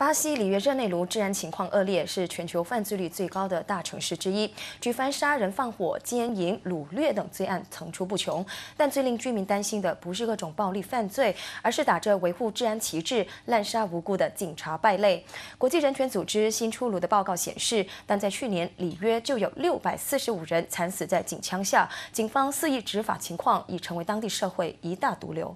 巴西里约热内卢治安情况恶劣，是全球犯罪率最高的大城市之一，举凡杀人、放火、奸淫、掳掠等罪案层出不穷。但最令居民担心的不是各种暴力犯罪，而是打着维护治安旗帜滥杀无辜的警察败类。国际人权组织新出炉的报告显示，单在去年里约就有645人惨死在警枪下，警方肆意执法情况已成为当地社会一大毒瘤。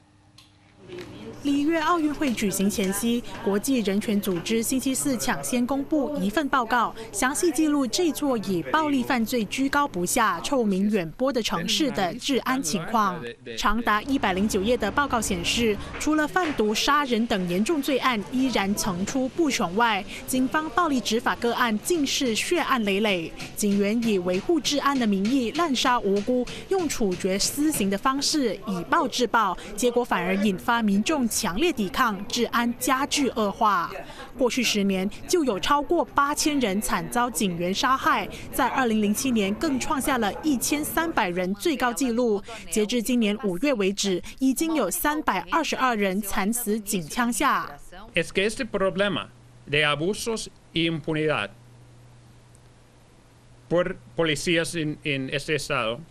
里约奥运会举行前夕，国际人权组织星期四抢先公布一份报告，详细记录这座以暴力犯罪居高不下、臭名远播的城市的治安情况。长达109页的报告显示，除了贩毒、杀人等严重罪案依然层出不穷外，警方暴力执法个案竟是血案累累。警员以维护治安的名义滥杀无辜，用处决私刑的方式以暴制暴，结果反而引发民众 强烈抵抗，治安加剧恶化。过去10年就有超过8000人惨遭警员杀害，在2007年更创下了1300人最高纪录。截至今年5月为止，已经有322人惨死警枪下。 Es que este problema de abusos y impunidad por policías en este estado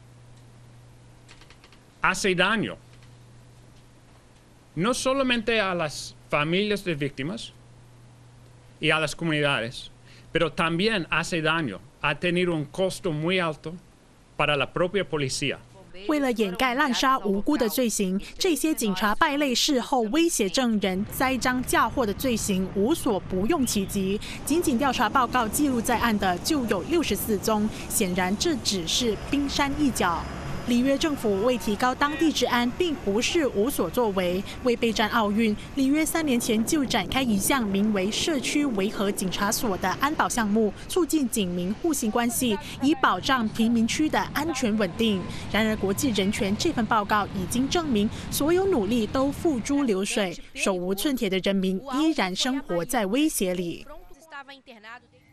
hace daño no solamente a las familias de víctimas y a las comunidades, pero también hace daño, ha tenido un costo muy alto para la propia policía. 为了掩盖滥杀无辜的罪行，这些警察败类事后威胁证人、栽赃嫁祸的罪行无所不用其极。仅仅调查报告记录在案的就有64宗，显然这只是冰山一角。 里约政府为提高当地治安，并不是无所作为。为备战奥运，里约3年前就展开一项名为“社区维和警察所”的安保项目，促进警民互信关系，以保障贫民区的安全稳定。然而，国际人权这份报告已经证明，所有努力都付诸流水，手无寸铁的人民依然生活在威胁里。